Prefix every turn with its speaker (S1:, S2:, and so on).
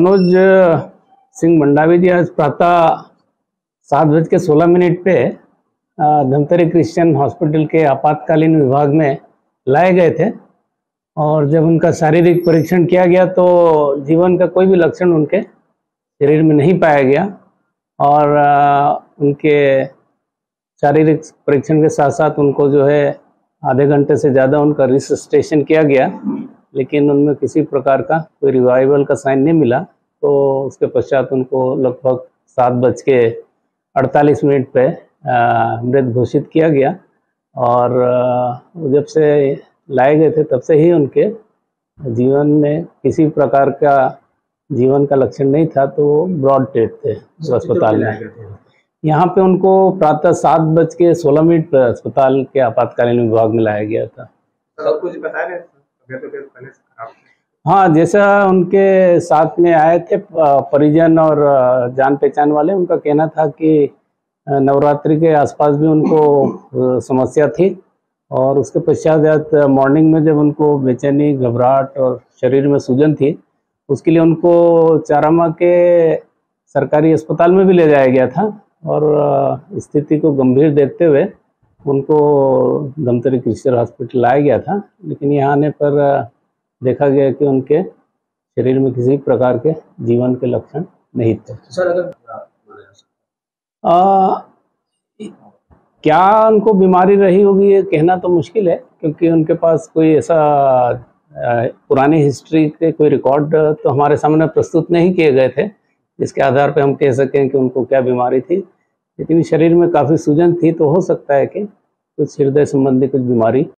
S1: मनोज सिंह मंडावी जी आज प्रातः 7:16 पे धमतरी क्रिश्चियन हॉस्पिटल के आपातकालीन विभाग में लाए गए थे और जब उनका शारीरिक परीक्षण किया गया तो जीवन का कोई भी लक्षण उनके शरीर में नहीं पाया गया और उनके शारीरिक परीक्षण के साथ साथ उनको जो है आधे घंटे से ज़्यादा उनका रिसस्टेशन किया गया, लेकिन उनमें किसी प्रकार का कोई रिवाइवल का साइन नहीं मिला। तो उसके पश्चात उनको लगभग 7:48 पे मृत घोषित किया गया और जब से लाए गए थे तब से ही उनके जीवन में किसी प्रकार का जीवन का लक्षण नहीं था, तो वो ब्रॉड डेड थे अस्पताल में। यहाँ पे उनको प्रातः 7:16 पे अस्पताल के आपातकालीन विभाग में लाया गया था।
S2: सब कुछ बता रहे थे?
S1: हाँ, जैसा उनके साथ में आए थे परिजन और जान पहचान वाले, उनका कहना था कि नवरात्रि के आसपास भी उनको समस्या थी और उसके पश्चात मॉर्निंग में जब उनको बेचैनी, घबराहट और शरीर में सूजन थी, उसके लिए उनको चारामा के सरकारी अस्पताल में भी ले जाया गया था और स्थिति को गंभीर देखते हुए उनको धमतरी क्रिश्चियन हॉस्पिटल लाया गया था। लेकिन यहाँ आने पर देखा गया कि उनके शरीर में किसी प्रकार के जीवन के लक्षण नहीं थे।
S2: सर, अगर
S1: क्या उनको बीमारी रही होगी ये कहना तो मुश्किल है, क्योंकि उनके पास कोई ऐसा पुरानी हिस्ट्री के कोई रिकॉर्ड तो हमारे सामने प्रस्तुत नहीं किए गए थे जिसके आधार पर हम कह सकें कि उनको क्या बीमारी थी। लेकिन शरीर में काफ़ी सूजन थी, तो हो सकता है कि कुछ हृदय संबंधी कुछ बीमारी